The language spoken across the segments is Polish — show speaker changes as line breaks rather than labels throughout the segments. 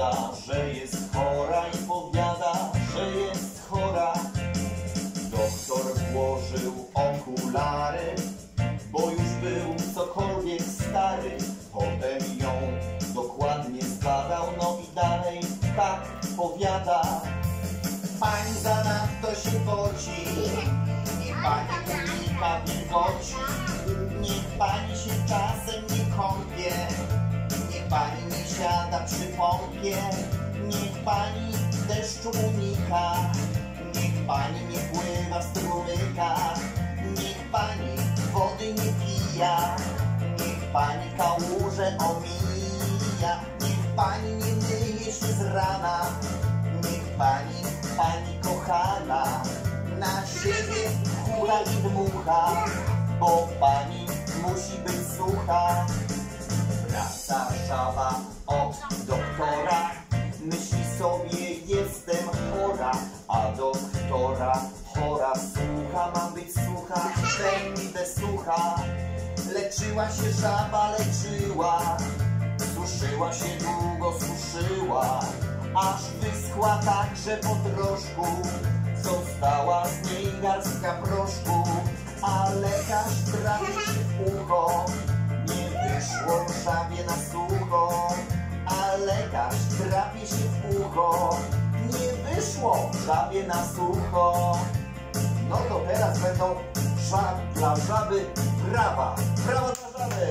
powiada, że jest chora i powiada, że jest chora. Doktor włożył okulary, bo już był cokolwiek stary. Potem ją dokładnie zbadał, no i dalej tak powiada. Pani zanadto się poci, niech pani unika wilgoci, niech pani się czasem nie kąpie, niech pani nie siada przy pompie, niech pani deszczu unika, niech pani nie pływa w strumykach, niech pani wody nie pija, niech pani kałuże omija, niech pani nie myje się z rana, niech pani kochana, na siebie hula i dmucha, bo pani musi być sucha. Wraca żaba od doktora, myśli sobie jestem chora, a doktora chora słucha, mam być sucha, będę sucha. Leczyła się żaba, leczyła, suszyła się długo, suszyła, aż wyschła tak, że po troszku została z niej garstka proszku. A lekarz trafił się w ucho, nie wyszło żabie na sucho. A lekarz trafi się w ucho, nie wyszło żabie na sucho. No to teraz będą dla żaby brawa. Brawo dla żaby!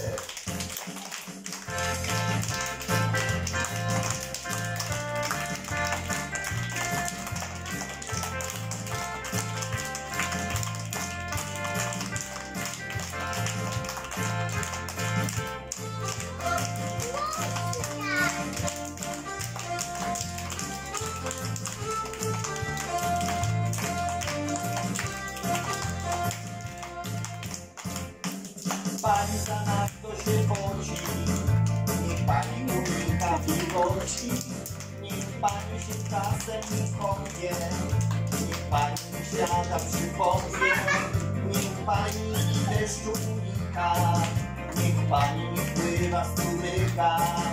Pani zanadto się poci, niech pani unika wilgoci, niech pani się czasem nie kąpie, niech pani nie siada przy pompie, niech pani deszczu unika, niech pani nie pływa w strumykach,